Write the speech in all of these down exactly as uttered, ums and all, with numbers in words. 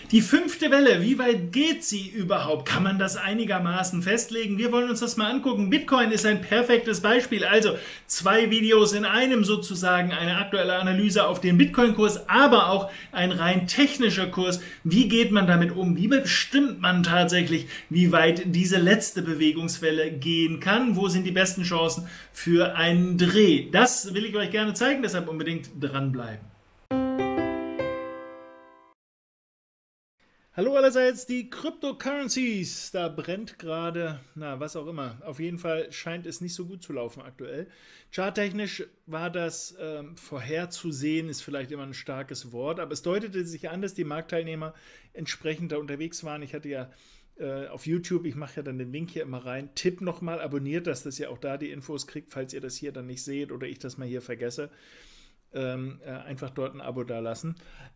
Die fünfte Welle, wie weit geht sie überhaupt? Kann man das einigermaßen festlegen? Wir wollen uns das mal angucken. Bitcoin ist ein perfektes Beispiel. Also zwei Videos in einem sozusagen, eine aktuelle Analyse auf den Bitcoin-Kurs, aber auch ein rein technischer Kurs. Wie geht man damit um? Wie bestimmt man tatsächlich, wie weit diese letzte Bewegungswelle gehen kann? Wo sind die besten Chancen für einen Dreh? Das will ich euch gerne zeigen, deshalb unbedingt dranbleiben. Hallo allerseits, die Cryptocurrencies, da brennt gerade, na was auch immer, auf jeden Fall scheint es nicht so gut zu laufen aktuell. Charttechnisch war das ähm, vorherzusehen, ist vielleicht immer ein starkes Wort, aber es deutete sich an, dass die Marktteilnehmer entsprechend da unterwegs waren. Ich hatte ja äh, auf YouTube, ich mache ja dann den Link hier immer rein, Tipp nochmal, abonniert das, dass ihr auch da die Infos kriegt, falls ihr das hier dann nicht seht oder ich das mal hier vergesse. Ähm, äh, einfach dort ein Abo da lassen.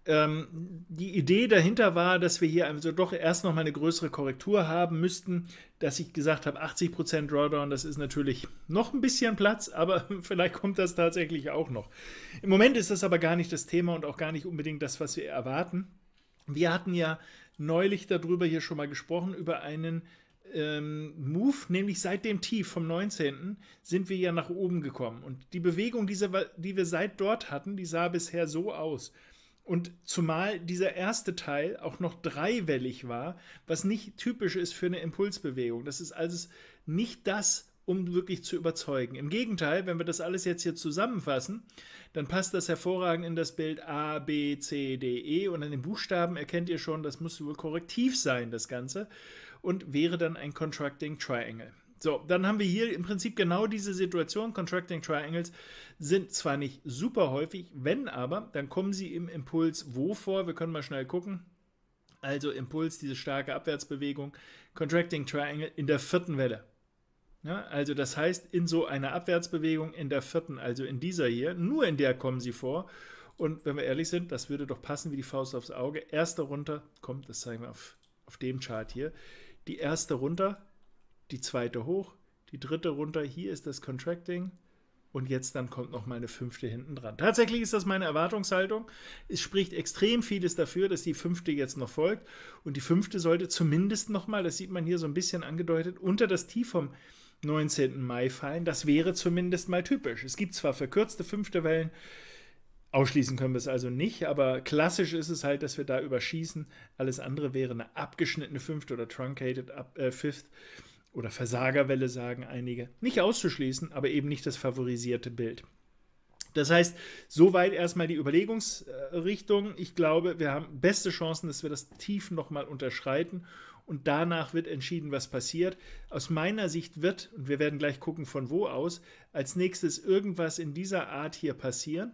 Ähm, die Idee dahinter war, dass wir hier also doch erst noch mal eine größere Korrektur haben müssten, dass ich gesagt habe, achtzig Prozent Drawdown, das ist natürlich noch ein bisschen Platz, aber vielleicht kommt das tatsächlich auch noch. Im Moment ist das aber gar nicht das Thema und auch gar nicht unbedingt das, was wir erwarten. Wir hatten ja neulich darüber hier schon mal gesprochen, über einen Ähm, Move, nämlich seit dem Tief vom neunzehnten sind wir ja nach oben gekommen. Und die Bewegung, die, die wir seit dort hatten, die sah bisher so aus. Und zumal dieser erste Teil auch noch dreiwellig war, was nicht typisch ist für eine Impulsbewegung. Das ist also nicht das, um wirklich zu überzeugen. Im Gegenteil, wenn wir das alles jetzt hier zusammenfassen, dann passt das hervorragend in das Bild A, B, C, D, E und an den Buchstaben erkennt ihr schon, das muss wohl korrektiv sein, das Ganze, und wäre dann ein Contracting Triangle. So, dann haben wir hier im Prinzip genau diese Situation. Contracting Triangles sind zwar nicht super häufig, wenn aber, dann kommen sie im Impuls wo vor? Wir können mal schnell gucken. Also Impuls, diese starke Abwärtsbewegung, Contracting Triangle in der vierten Welle. Ja, also das heißt, in so einer Abwärtsbewegung in der vierten, also in dieser hier, nur in der kommen sie vor. Und wenn wir ehrlich sind, das würde doch passen wie die Faust aufs Auge. Erste runter, kommt, das zeigen wir auf, auf dem Chart hier. Die erste runter, die zweite hoch, die dritte runter, hier ist das Contracting und jetzt dann kommt noch mal eine fünfte hinten dran. Tatsächlich ist das meine Erwartungshaltung. Es spricht extrem vieles dafür, dass die fünfte jetzt noch folgt und die fünfte sollte zumindest noch mal, das sieht man hier so ein bisschen angedeutet, unter das Tief vom neunzehnten Mai fallen. Das wäre zumindest mal typisch. Es gibt zwar verkürzte fünfte Wellen, ausschließen können wir es also nicht, aber klassisch ist es halt, dass wir da überschießen. Alles andere wäre eine abgeschnittene fünfte oder truncated up, äh, fifth oder Versagerwelle, sagen einige. Nicht auszuschließen, aber eben nicht das favorisierte Bild. Das heißt, soweit erstmal die Überlegungsrichtung. Ich glaube, wir haben beste Chancen, dass wir das Tief nochmal unterschreiten und danach wird entschieden, was passiert. Aus meiner Sicht wird, und wir werden gleich gucken, von wo aus, als nächstes irgendwas in dieser Art hier passieren.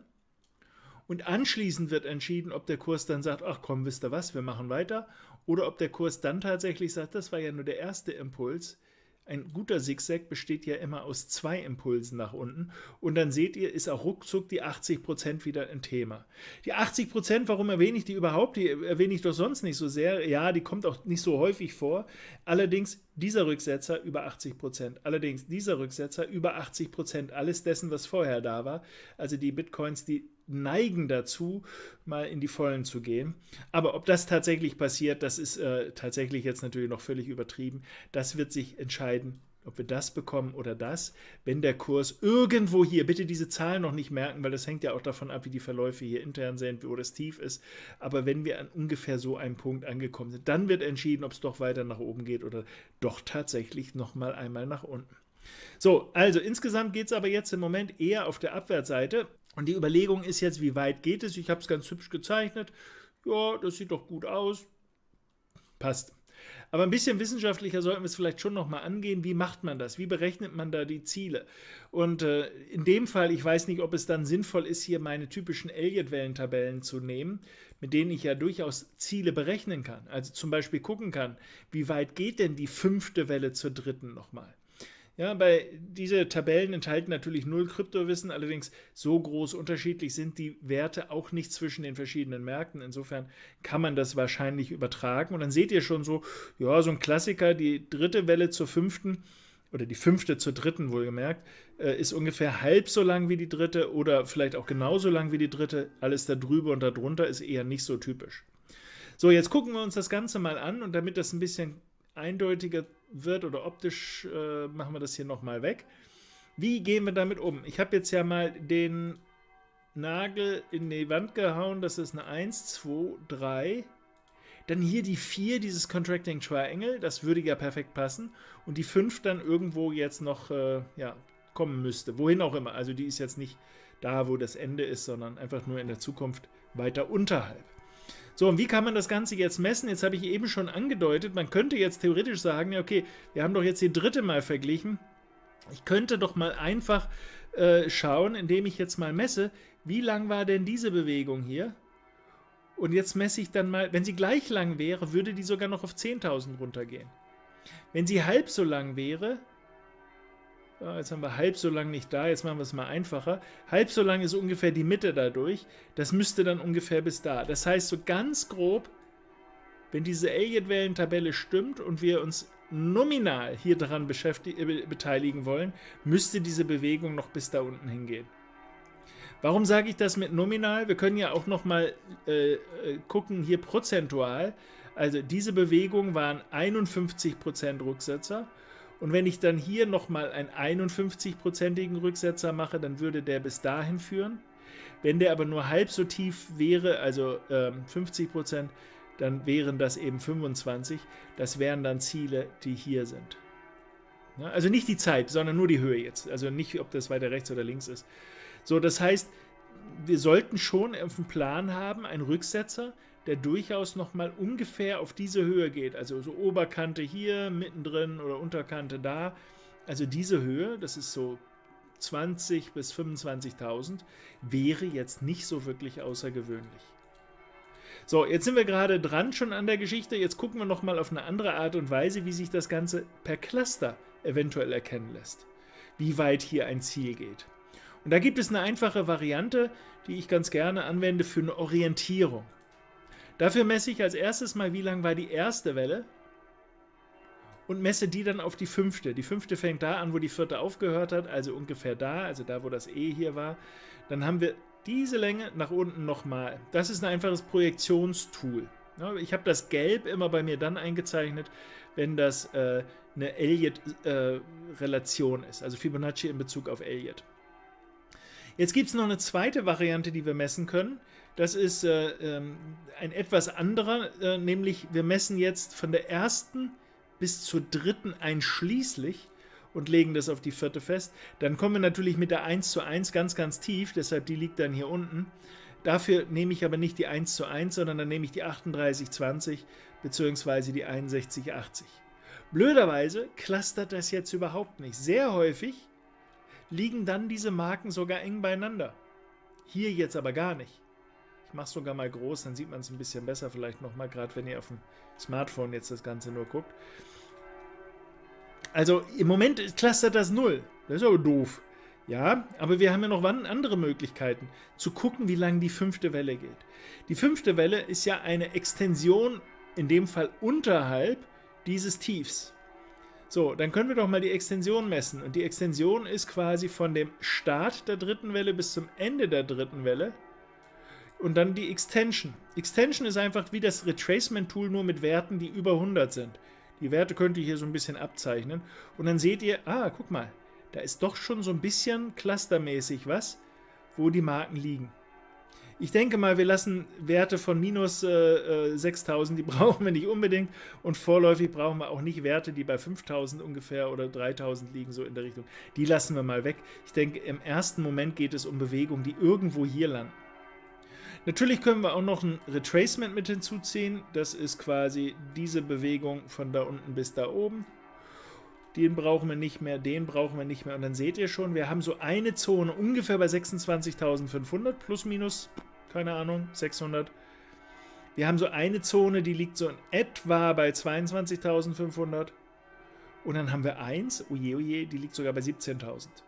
Und anschließend wird entschieden, ob der Kurs dann sagt, ach komm, wisst ihr was, wir machen weiter. Oder ob der Kurs dann tatsächlich sagt, das war ja nur der erste Impuls. Ein guter Zigzag besteht ja immer aus zwei Impulsen nach unten. Und dann seht ihr, ist auch ruckzuck die achtzig Prozent wieder ein Thema. Die achtzig Prozent, warum erwähne ich die überhaupt? Die erwähne ich doch sonst nicht so sehr. Ja, die kommt auch nicht so häufig vor. Allerdings dieser Rücksetzer über achtzig Prozent. Allerdings dieser Rücksetzer über achtzig Prozent. Alles dessen, was vorher da war. Also die Bitcoins, die neigen dazu, mal in die Vollen zu gehen. Aber ob das tatsächlich passiert, das ist äh, tatsächlich jetzt natürlich noch völlig übertrieben. Das wird sich entscheiden, ob wir das bekommen oder das. Wenn der Kurs irgendwo hier, bitte diese Zahlen noch nicht merken, weil das hängt ja auch davon ab, wie die Verläufe hier intern sind, wo das Tief ist. Aber wenn wir an ungefähr so einem Punkt angekommen sind, dann wird entschieden, ob es doch weiter nach oben geht oder doch tatsächlich noch mal einmal nach unten. So, also insgesamt geht es aber jetzt im Moment eher auf der Abwärtsseite. Und die Überlegung ist jetzt, wie weit geht es? Ich habe es ganz hübsch gezeichnet. Ja, das sieht doch gut aus. Passt. Aber ein bisschen wissenschaftlicher sollten wir es vielleicht schon nochmal angehen. Wie macht man das? Wie berechnet man da die Ziele? Und äh, in dem Fall, ich weiß nicht, ob es dann sinnvoll ist, hier meine typischen Elliott-Wellentabellen zu nehmen, mit denen ich ja durchaus Ziele berechnen kann. Also zum Beispiel gucken kann, wie weit geht denn die fünfte Welle zur dritten nochmal? Ja, bei diese Tabellen enthalten natürlich null Kryptowissen, allerdings so groß unterschiedlich sind die Werte auch nicht zwischen den verschiedenen Märkten. Insofern kann man das wahrscheinlich übertragen. Und dann seht ihr schon so, ja, so ein Klassiker, die dritte Welle zur fünften oder die fünfte zur dritten wohlgemerkt, äh, ist ungefähr halb so lang wie die dritte oder vielleicht auch genauso lang wie die dritte. Alles da drüber und darunter ist eher nicht so typisch. So, jetzt gucken wir uns das Ganze mal an und damit das ein bisschen eindeutiger wird oder optisch, äh, machen wir das hier nochmal weg. Wie gehen wir damit um? Ich habe jetzt ja mal den Nagel in die Wand gehauen, das ist eine eins, zwei, drei. Dann hier die vier, dieses Contracting Triangle, das würde ja perfekt passen. Und die fünf dann irgendwo jetzt noch äh, ja, kommen müsste. Wohin auch immer. Also die ist jetzt nicht da, wo das Ende ist, sondern einfach nur in der Zukunft weiter unterhalb. So, und wie kann man das Ganze jetzt messen? Jetzt habe ich eben schon angedeutet, man könnte jetzt theoretisch sagen, ja okay, wir haben doch jetzt die dritte Mal verglichen. Ich könnte doch mal einfach äh, schauen, indem ich jetzt mal messe, wie lang war denn diese Bewegung hier? Und jetzt messe ich dann mal, wenn sie gleich lang wäre, würde die sogar noch auf zehntausend runtergehen. Wenn sie halb so lang wäre, jetzt haben wir halb so lang nicht da, jetzt machen wir es mal einfacher. Halb so lang ist ungefähr die Mitte dadurch. Das müsste dann ungefähr bis da. Das heißt, so ganz grob, wenn diese Elliott-Wellentabelle stimmt und wir uns nominal hier daran beteiligen wollen, müsste diese Bewegung noch bis da unten hingehen. Warum sage ich das mit nominal? Wir können ja auch noch mal äh, gucken, hier prozentual. Also diese Bewegung waren einundfünfzig Prozent Rücksetzer. Und wenn ich dann hier nochmal einen einundfünfzig-prozentigen Rücksetzer mache, dann würde der bis dahin führen. Wenn der aber nur halb so tief wäre, also ähm, fünfzig Prozent, dann wären das eben fünfundzwanzig. Das wären dann Ziele, die hier sind. Ja, also nicht die Zeit, sondern nur die Höhe jetzt. Also nicht, ob das weiter rechts oder links ist. So, das heißt, wir sollten schon auf dem Plan haben, einen Rücksetzer, der durchaus nochmal ungefähr auf diese Höhe geht. Also so Oberkante hier, mittendrin oder Unterkante da. Also diese Höhe, das ist so zwanzig bis fünfundzwanzigtausend, wäre jetzt nicht so wirklich außergewöhnlich. So, jetzt sind wir gerade dran schon an der Geschichte. Jetzt gucken wir nochmal auf eine andere Art und Weise, wie sich das Ganze per Cluster eventuell erkennen lässt. Wie weit hier ein Ziel geht. Und da gibt es eine einfache Variante, die ich ganz gerne anwende für eine Orientierung. Dafür messe ich als erstes mal, wie lang war die erste Welle und messe die dann auf die fünfte. Die fünfte fängt da an, wo die vierte aufgehört hat, also ungefähr da, also da, wo das E hier war. Dann haben wir diese Länge nach unten nochmal. Das ist ein einfaches Projektionstool. Ich habe das Gelb immer bei mir dann eingezeichnet, wenn das äh, eine Elliott-Relation äh, ist, also Fibonacci in Bezug auf Elliott. Jetzt gibt es noch eine zweite Variante, die wir messen können. Das ist äh, ähm, ein etwas anderer, äh, nämlich wir messen jetzt von der ersten bis zur dritten einschließlich und legen das auf die vierte fest. Dann kommen wir natürlich mit der eins zu eins ganz, ganz tief, deshalb die liegt dann hier unten. Dafür nehme ich aber nicht die eins zu eins, sondern dann nehme ich die achtunddreißig zwanzig bzw. die einundsechzig achtzig. Blöderweise clustert das jetzt überhaupt nicht. Sehr häufig liegen dann diese Marken sogar eng beieinander. Hier jetzt aber gar nicht. Ich mache es sogar mal groß, dann sieht man es ein bisschen besser vielleicht nochmal, gerade wenn ihr auf dem Smartphone jetzt das Ganze nur guckt. Also im Moment clustert das null. Das ist aber doof. Ja, aber wir haben ja noch andere Möglichkeiten, zu gucken, wie lang die fünfte Welle geht. Die fünfte Welle ist ja eine Extension, in dem Fall unterhalb dieses Tiefs. So, dann können wir doch mal die Extension messen. Und die Extension ist quasi von dem Start der dritten Welle bis zum Ende der dritten Welle. Und dann die Extension. Extension ist einfach wie das Retracement-Tool, nur mit Werten, die über hundert sind. Die Werte könnt ihr hier so ein bisschen abzeichnen. Und dann seht ihr, ah, guck mal, da ist doch schon so ein bisschen clustermäßig was, wo die Marken liegen. Ich denke mal, wir lassen Werte von minus äh, sechstausend, die brauchen wir nicht unbedingt. Und vorläufig brauchen wir auch nicht Werte, die bei fünftausend ungefähr oder dreitausend liegen, so in der Richtung. Die lassen wir mal weg. Ich denke, im ersten Moment geht es um Bewegungen, die irgendwo hier landen. Natürlich können wir auch noch ein Retracement mit hinzuziehen. Das ist quasi diese Bewegung von da unten bis da oben. Den brauchen wir nicht mehr, den brauchen wir nicht mehr. Und dann seht ihr schon, wir haben so eine Zone ungefähr bei sechsundzwanzigtausendfünfhundert, plus minus, keine Ahnung, sechshundert. Wir haben so eine Zone, die liegt so in etwa bei zweiundzwanzigtausendfünfhundert. Und dann haben wir eins, oje, oje, die liegt sogar bei siebzehntausend.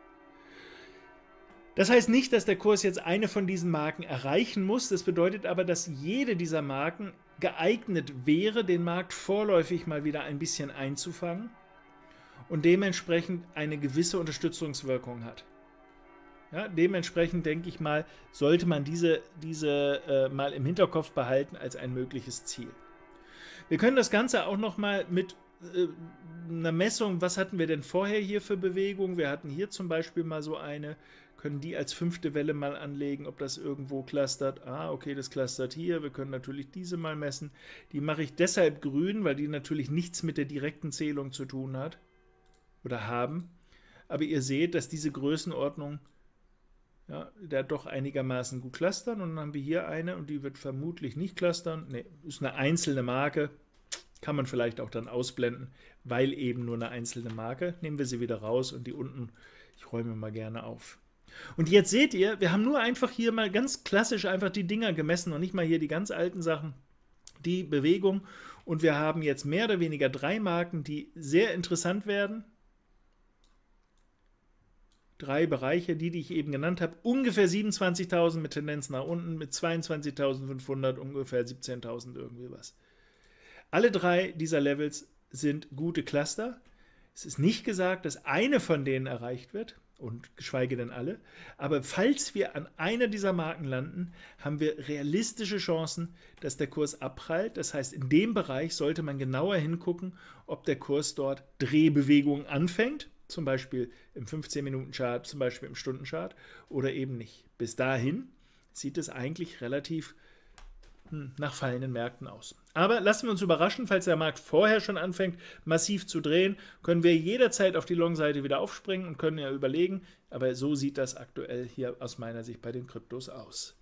Das heißt nicht, dass der Kurs jetzt eine von diesen Marken erreichen muss. Das bedeutet aber, dass jede dieser Marken geeignet wäre, den Markt vorläufig mal wieder ein bisschen einzufangen und dementsprechend eine gewisse Unterstützungswirkung hat. Ja, dementsprechend denke ich mal, sollte man diese, diese äh, mal im Hinterkopf behalten als ein mögliches Ziel. Wir können das Ganze auch noch mal mit äh, einer Messung, was hatten wir denn vorher hier für Bewegungen? Wir hatten hier zum Beispiel mal so eine, können die als fünfte Welle mal anlegen, ob das irgendwo clustert. Ah, okay, das clustert hier. Wir können natürlich diese mal messen. Die mache ich deshalb grün, weil die natürlich nichts mit der direkten Zählung zu tun hat oder haben. Aber ihr seht, dass diese Größenordnung ja, da doch einigermaßen gut clustern. Und dann haben wir hier eine und die wird vermutlich nicht clustern. Ne, ist eine einzelne Marke. Kann man vielleicht auch dann ausblenden, weil eben nur eine einzelne Marke. Nehmen wir sie wieder raus und die unten, ich räume mal gerne auf. Und jetzt seht ihr, wir haben nur einfach hier mal ganz klassisch einfach die Dinger gemessen und nicht mal hier die ganz alten Sachen, die Bewegung. Und wir haben jetzt mehr oder weniger drei Marken, die sehr interessant werden. Drei Bereiche, die, die ich eben genannt habe, ungefähr siebenundzwanzigtausend mit Tendenz nach unten, mit zweiundzwanzigtausendfünfhundert ungefähr siebzehntausend irgendwie was. Alle drei dieser Levels sind gute Cluster. Es ist nicht gesagt, dass eine von denen erreicht wird, und geschweige denn alle, aber falls wir an einer dieser Marken landen, haben wir realistische Chancen, dass der Kurs abprallt. Das heißt, in dem Bereich sollte man genauer hingucken, ob der Kurs dort Drehbewegungen anfängt, zum Beispiel im fünfzehn Minuten Chart, zum Beispiel im Stundenchart oder eben nicht. Bis dahin sieht es eigentlich relativ hm, nach fallenden Märkten aus. Aber lassen wir uns überraschen, falls der Markt vorher schon anfängt, massiv zu drehen, können wir jederzeit auf die Long-Seite wieder aufspringen und können ja überlegen, aber so sieht das aktuell hier aus meiner Sicht bei den Kryptos aus.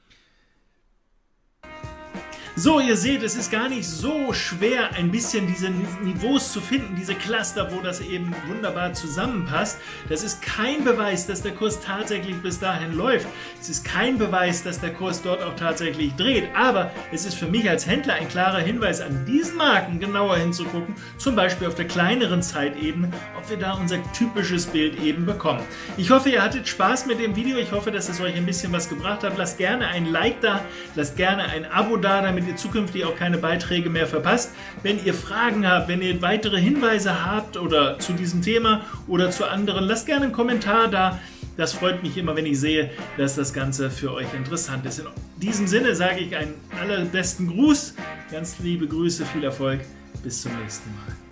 So, ihr seht, es ist gar nicht so schwer, ein bisschen diese Niveaus zu finden, diese Cluster, wo das eben wunderbar zusammenpasst. Das ist kein Beweis, dass der Kurs tatsächlich bis dahin läuft. Es ist kein Beweis, dass der Kurs dort auch tatsächlich dreht. Aber es ist für mich als Händler ein klarer Hinweis, an diesen Marken genauer hinzugucken, zum Beispiel auf der kleineren Zeitebene, ob wir da unser typisches Bild eben bekommen. Ich hoffe, ihr hattet Spaß mit dem Video. Ich hoffe, dass es euch ein bisschen was gebracht hat. Lasst gerne ein Like da, lasst gerne ein Abo da, damit ihr zukünftig auch keine Beiträge mehr verpasst. Wenn ihr Fragen habt, wenn ihr weitere Hinweise habt oder zu diesem Thema oder zu anderen, lasst gerne einen Kommentar da. Das freut mich immer, wenn ich sehe, dass das Ganze für euch interessant ist. In diesem Sinne sage ich einen allerbesten Gruß, ganz liebe Grüße, viel Erfolg, bis zum nächsten Mal.